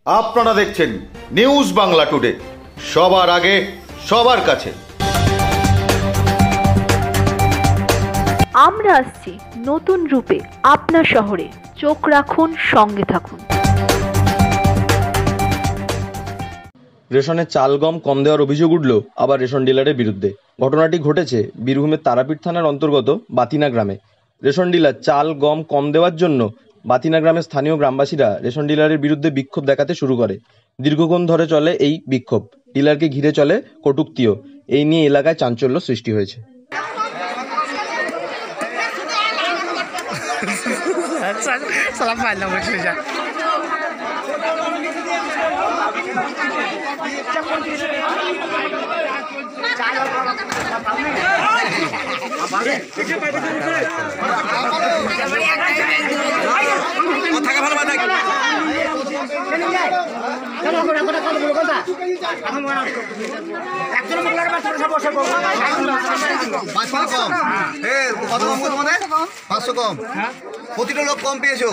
আপনারা দেখছেন news Bangla today, সবার আগে সবার কাছে। আমরা আসছি নতুন রূপে আপনার শহরে, চোখ রাখুন, সঙ্গে থাকুন। রেশনে চাল গম কম দেওয়ার অভিযোগ উঠল আবার রেশন ডিলারের বিরুদ্ধে। ঘটনাটি ঘটেছে বীরভূমের তারাপীঠ থানার অন্তর্গত বাতিনা গ্রামে। রেশন ডিলার চাল গম কম দেওয়ার জন্য বাতিনা গ্রামের স্থানীয় গ্রামবাসীরা রেশন ডিলারের বিরুদ্ধে বিক্ষোভ দেখাতে শুরু করে। দীর্ঘক্ষণ ধরে চলে এই বিক্ষোভ। ডিলারকে ঘিরে চলে কটূক্তিও। এই নিয়ে এলাকায় চাঞ্চল্য সৃষ্টি হয়েছে। প্রতিটা লোক কম পেয়েছো।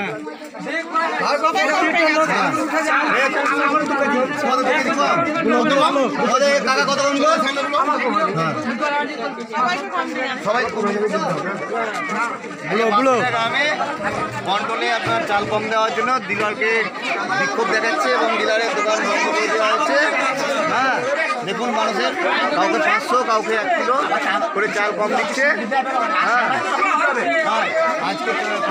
কাকা কত কম সবাই কন্ট্রোলে আপনার চাল কম দেওয়ার জন্য ডিলারকে বিক্ষোভ দেখাচ্ছে এবং ডিলারের দোকান বন্ধ করে দেওয়া হচ্ছে। হ্যাঁ, দেখুন মানুষের কাউকে 500 কাউকে 1 কিলো করে চাল কম দিচ্ছে। হ্যাঁ, আজকে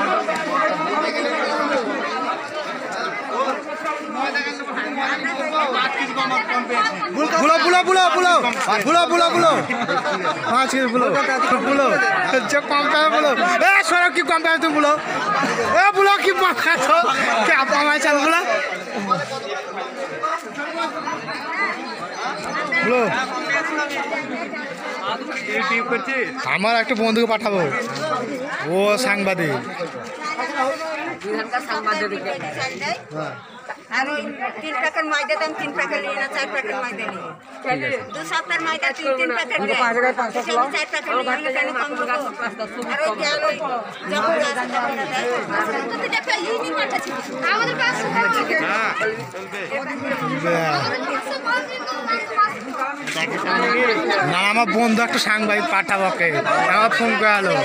আমার একটা বন্ধুকে পাঠাবো, ও সাংবাদিক। আর 3 প্যাকেট ময়দা দাম 3 প্যাকেট নিয়ে না 4 প্যাকেট ময়দা নিয়ে 2 সপ্তাহের ময়দা 3 প্যাকেট দেয় 4 প্যাকেট নিয়ে কেন কম দেবো? আর ওই তেল ওই যখন তো একটা ইউনিট পাঠাচ্ছি আমাদের কাছে। না, আমার বন্ধু একটা সাংবাদিক পাঠাবো, আমার ফোন করে আলো।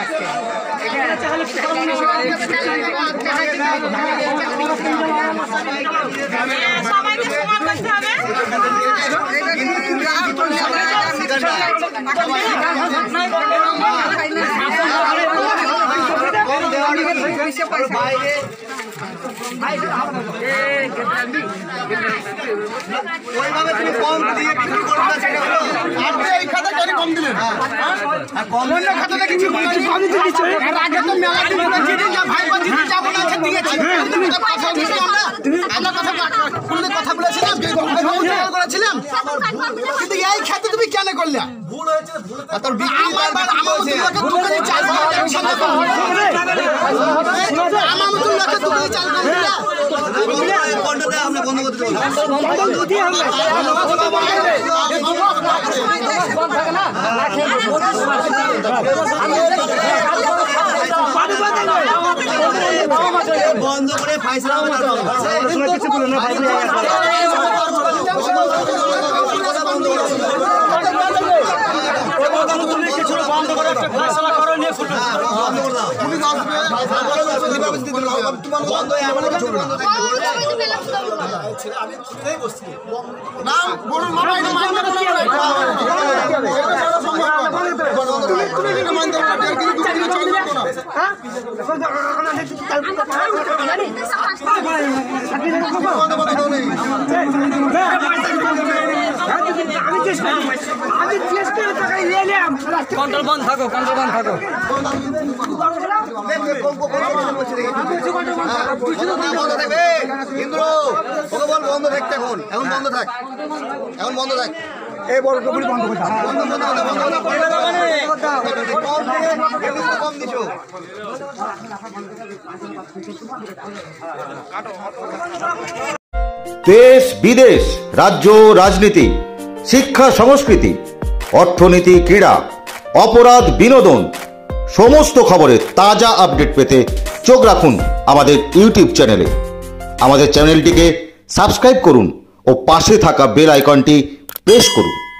ওইভাবে তুমি কম দিয়ে বিক্রি করবে, সেটা হলো আপনি এই খাতা কেন কম দিলেন? আর কম অন্য খাতাতে কিছু কম দিচ্ছেন। এর আগে তো মেলা দিন বলেছি যে ভাই বন্ধু যাব না আছে দিয়েছি। তুমি তো কথা বলছো না, আমরা কথা বললে কথা বলেছিলাম, করেছিলাম, কিন্তু এই খাতে তুমি কেন করলে? ভুল হয়েছে, ভুল আর তোর বিক্রি আমার মতো লোকে দোকানে চাল একসাথে কম আমার মতো লোকে দোকানে চাল কম দিলা কন্ট্রোলে আমরা বন্ধ করতে বলবো। বন্ধ করে ফাইসলা কিছু বলো না, বন্ধ করে একটা ফাইসলা করো নিয়ে ফুটো বন্ধ করে দাও। তুমি বন্ধ হয়ে আমার কিছু বলো না। আমি শুনেই বসছি না বড় মামা এটা মাইন্ড করতে হবে। তুমি এটা মাইন্ড করতে হবে, কিন্তু তুমি চলে যেতে না। হ্যাঁ, এখন ওখানে দেখতে চাল কথা হয় জানি বন্ধ বন্ধ নেই। আমি চেষ্টা করে টাকা নিয়ে নিলাম। কন্ট্রোল বন্ধ থাকো, কন্ট্রোল বন্ধ থাকো। বন্ধ থাকতে এখন বন্ধ থাক, এখন বন্ধ থাক। এই বড় টুকুরি বন্ধ করে কম দিছো। দেশ বিদেশ, রাজ্য রাজনীতি, শিক্ষা সংস্কৃতি, অর্থনীতি, ক্রীড়া, অপরাধ, বিনোদন, সমস্ত খবরের তাজা আপডেট পেতে চোখ রাখুন আমাদের ইউটিউব চ্যানেলে। আমাদের চ্যানেলটিকে সাবস্ক্রাইব করুন ও পাশে থাকা বেল আইকনটি প্রেস করুন।